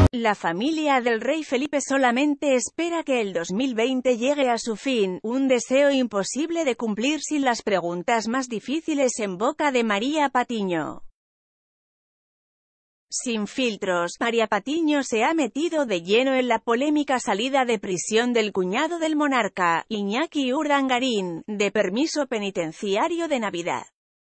La familia del rey Felipe solamente espera que el 2020 llegue a su fin, un deseo imposible de cumplir sin las preguntas más difíciles en boca de María Patiño. Sin filtros, María Patiño se ha metido de lleno en la polémica salida de prisión del cuñado del monarca, Iñaki Urdangarín, de permiso penitenciario de Navidad.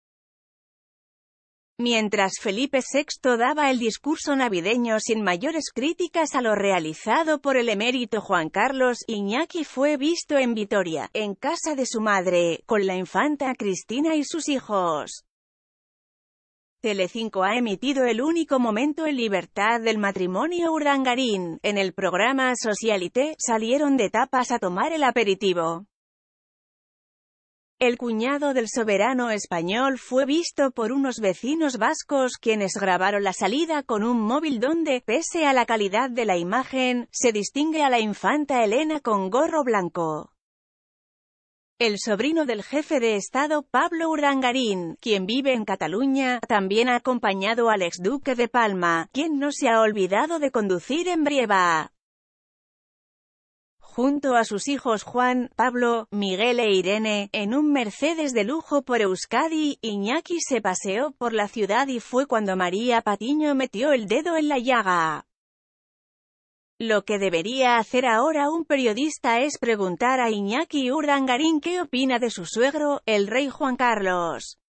Mientras Felipe VI daba el discurso navideño sin mayores críticas a lo realizado por el emérito Juan Carlos, Iñaki fue visto en Vitoria, en casa de su madre, con la infanta Cristina y sus hijos. Telecinco ha emitido el único momento en libertad del matrimonio Urdangarín. En el programa Socialité, salieron de tapas a tomar el aperitivo. El cuñado del soberano español fue visto por unos vecinos vascos quienes grabaron la salida con un móvil donde, pese a la calidad de la imagen, se distingue a la infanta Elena con gorro blanco. El sobrino del jefe de Estado, Pablo Urdangarín, quien vive en Cataluña, también ha acompañado al exduque de Palma, quien no se ha olvidado de conducir en Brieva. Junto a sus hijos Juan, Pablo, Miguel e Irene, en un Mercedes de lujo por Euskadi, Iñaki se paseó por la ciudad y fue cuando María Patiño metió el dedo en la llaga. Lo que debería hacer ahora un periodista es preguntar a Iñaki Urdangarín qué opina de su suegro, el rey Juan Carlos.